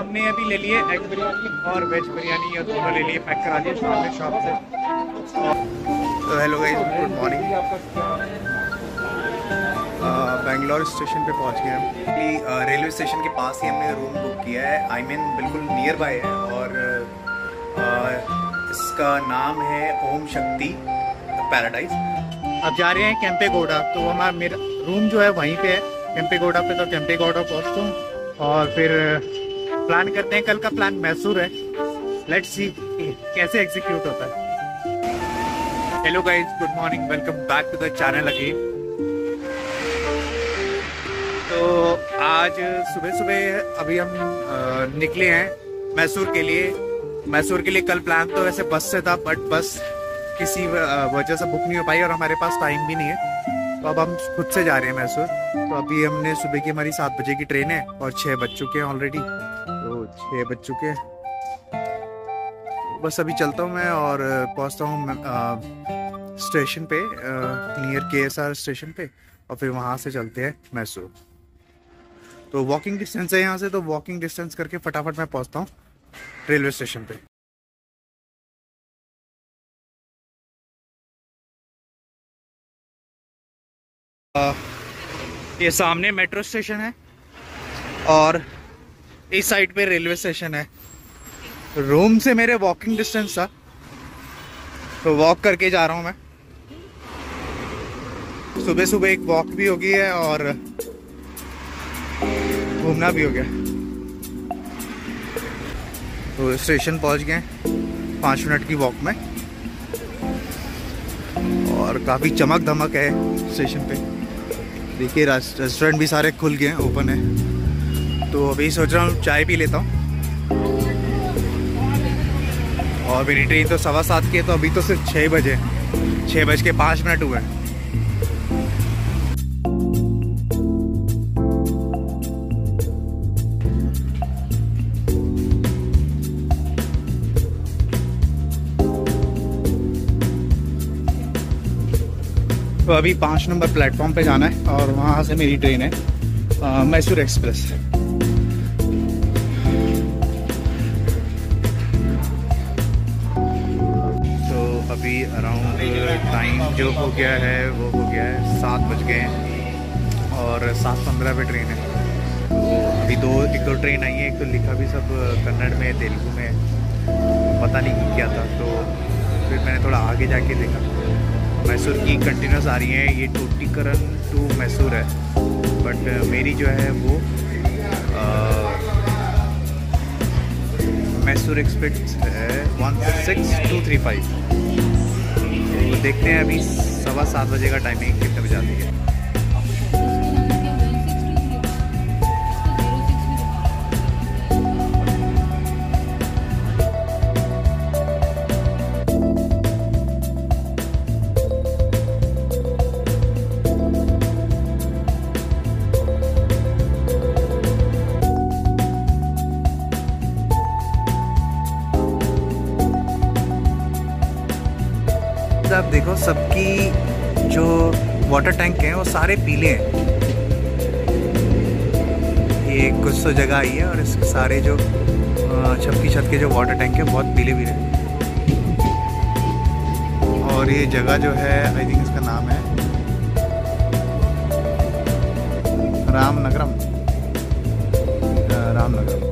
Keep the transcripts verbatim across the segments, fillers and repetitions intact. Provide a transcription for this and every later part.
हमने अभी ले लिए एग बिरयानी और वेज बिरयानी, ये दोनों ले लिए, पैक करा लिए सामने शॉप से। तो hello guys, good morning. Bangalore station पे पहुंच गए हम। रेलवे स्टेशन के पास ही हमने रूम बुक किया है, आई मीन बिल्कुल नियर बाय है, और uh, इसका नाम है ओम शक्ति पैराडाइज। अब जा रहे हैं केम्पेगौड़ा, तो हमारा मेरा रूम जो है वहीं पे है केम्पेगौड़ा पे। तो केम्पेगौड़ा पहुँचता हूँ और फिर प्लान करते हैं। कल का प्लान मैसूर है, लेट्स सी कैसे एग्जीक्यूट होता है। Hello guys, good morning, welcome back to the channel again. तो आज सुबह सुबह अभी हम आ, निकले हैं मैसूर के लिए। मैसूर के लिए कल प्लान तो वैसे बस से था, बट बस किसी वजह से बुक नहीं हो पाई और हमारे पास टाइम भी नहीं है, तो अब हम खुद से जा रहे हैं मैसूर। तो अभी हमने सुबह की हमारी सात बजे की ट्रेन है और छः बज चुके हैं ऑलरेडी, तो छः बज चुके हैं। बस अभी चलता हूँ मैं और पहुँचता हूँ स्टेशन पे, नियर के एस आर स्टेशन पे, और फिर वहाँ से चलते हैं मैसूर। तो वॉकिंग डिस्टेंस है यहाँ से, तो वॉकिंग डिस्टेंस करके फटाफट मैं पहुँचता हूँ रेलवे स्टेशन पे। ये सामने मेट्रो स्टेशन है और इस साइड पे रेलवे स्टेशन है। रूम से मेरे वॉकिंग डिस्टेंस था, तो वॉक करके जा रहा हूँ मैं। सुबह सुबह एक वॉक भी हो गई है और घूमना भी हो गया। तो स्टेशन पहुँच गए पाँच मिनट की वॉक में, और काफ़ी चमक धमक है स्टेशन पे। देखिए रेस्टोरेंट भी सारे खुल गए हैं, ओपन है। तो अभी सोच रहा हूँ चाय पी लेता हूँ, और मेरी ट्रेन तो सवा सात की है, तो अभी तो सिर्फ छः बजे छः बज के पाँच मिनट हुए हैं। तो अभी पाँच नंबर प्लेटफॉर्म पे जाना है और वहाँ से मेरी ट्रेन है मैसूर एक्सप्रेस। तो अभी अराउंड टाइम जो हो गया है वो हो गया है सात बज गए हैं और सात पंद्रह पे ट्रेन है। तो अभी दो एक दो ट्रेन आई है, एक तो लिखा भी सब कन्नड़ में, तेलुगु में, पता नहीं क्या था। तो फिर मैंने थोड़ा आगे जाके देखा, मैसूर की कंटिन्यूस आ रही है। ये टूटीकरण टू मैसूर है, बट मेरी जो है वो मैसूर एक्सप्रेस है one six two three five. तो देखते हैं अभी सवा सात बजे का टाइमिंग कितने बजे आती है। आप देखो, सबकी जो वाटर टैंक हैं वो सारे पीले हैं। ये कुछ तो जगह आई है और इस सारे जो छत की छत के जो वाटर टैंक है बहुत पीले पीले हैं। और ये जगह जो है, आई थिंक इसका नाम है रामनगरम, रामनगरम।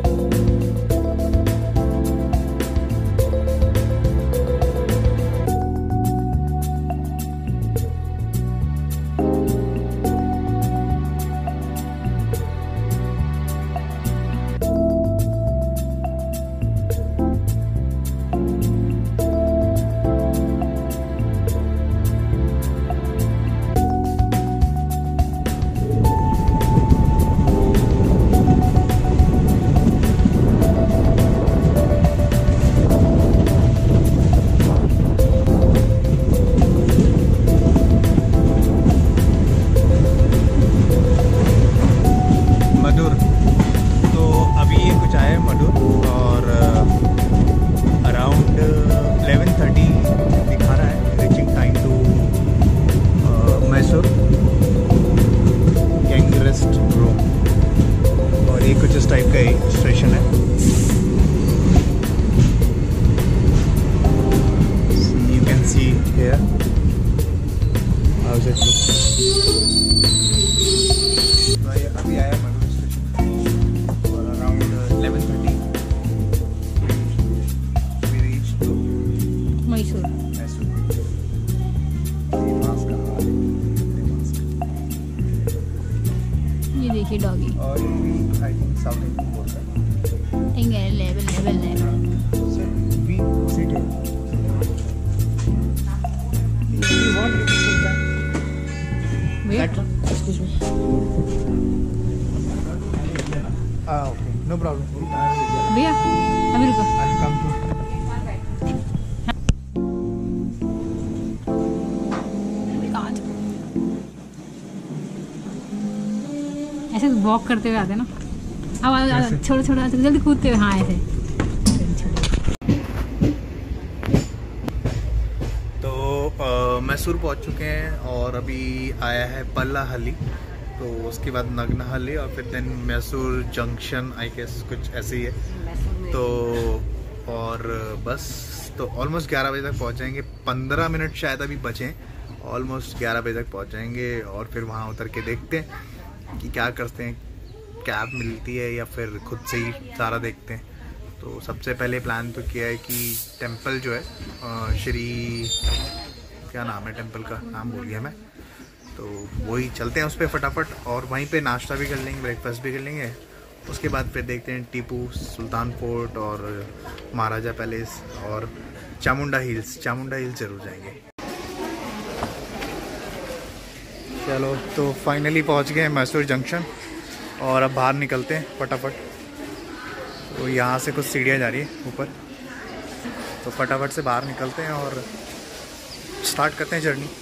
कुछ इस टाइप का स्टेशन है। साउथ इंडियन बोलता है इंगे level level level sir we sit है you want you can sit that excuse me ah okay no problem भैया अभी रुको I'll come to ऐसे वॉक करते हुए आते ना अब छोटा छोटा जल्दी कूदते हुए हाँ ऐसे तो मैसूर पहुंच चुके हैं और अभी आया है पल्लाहल्ली तो उसके बाद नगनाहल्ली और फिर then Mysore junction I guess कुछ ऐसे ही है तो और बस तो ऑलमोस्ट ग्यारह बजे तक पहुंच जाएंगे पंद्रह मिनट शायद अभी बचे ऑलमोस्ट ग्यारह बजे तक पहुंच जाएंगे और फिर वहां उतर के देखते हैं कि क्या करते हैं कैब मिलती है या फिर खुद से ही सारा देखते हैं तो सबसे पहले प्लान तो किया है कि टेंपल जो है श्री क्या नाम है टेंपल का नाम भूल गया मैं तो वही चलते हैं उस पर फटाफट और वहीं पे नाश्ता भी कर लेंगे ब्रेकफास्ट भी कर लेंगे उसके बाद फिर देखते हैं टीपू सुल्तान फोर्ट और महाराजा पैलेस और चामुंडा हिल्स चामुंडा हिल्स जरूर जाएंगे। चलो तो फाइनली पहुंच गए मैसूर जंक्शन और अब बाहर निकलते हैं फटाफट तो यहाँ से कुछ सीढ़ियाँ जा रही है ऊपर तो फटाफट से बाहर निकलते हैं और स्टार्ट करते हैं जर्नी।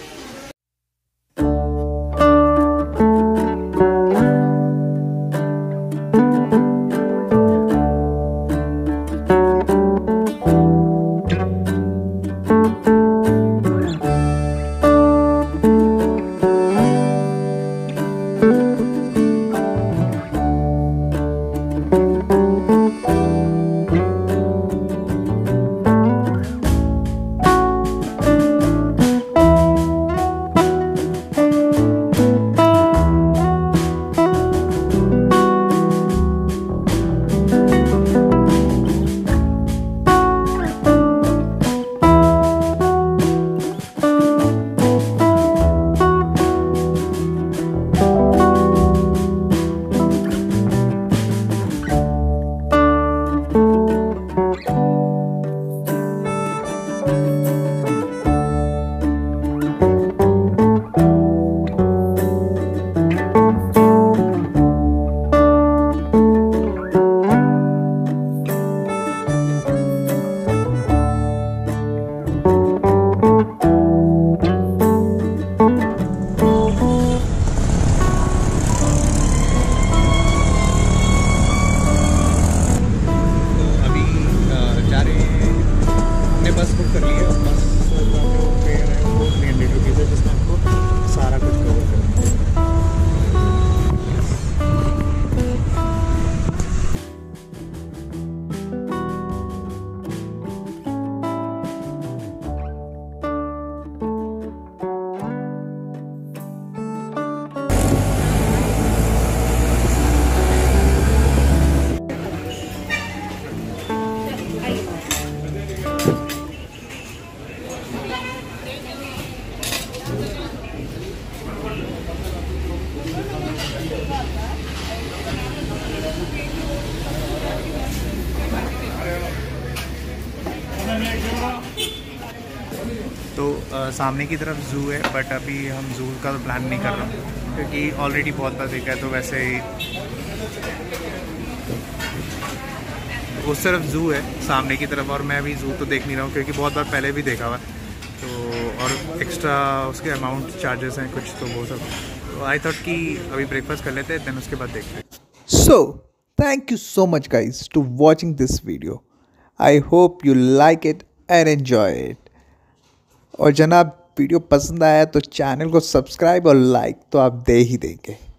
बस बुक कर लिया बस का जो फेयर है वो थ्री हंड्रेड रुपीज़ है जिसमें आपको सारा कुछ कवर करें। तो आ, सामने की तरफ ज़ू है बट अभी हम ज़ू का तो प्लान नहीं कर रहे क्योंकि ऑलरेडी बहुत बार देखा है तो वैसे ही उस तरफ ज़ू है सामने की तरफ और मैं अभी ज़ू तो देख नहीं रहा हूँ क्योंकि बहुत बार पहले भी देखा हुआ है तो और एक्स्ट्रा उसके अमाउंट चार्जेस हैं कुछ तो वो सब तो आई थॉट कि अभी ब्रेकफास्ट कर लेते हैं देन उसके बाद देखते हैं। So, thank you so much guys to watching this video. I hope you like it and enjoy it. और जनाब वीडियो पसंद आया तो चैनल को सब्सक्राइब और लाइक तो आप दे ही देंगे।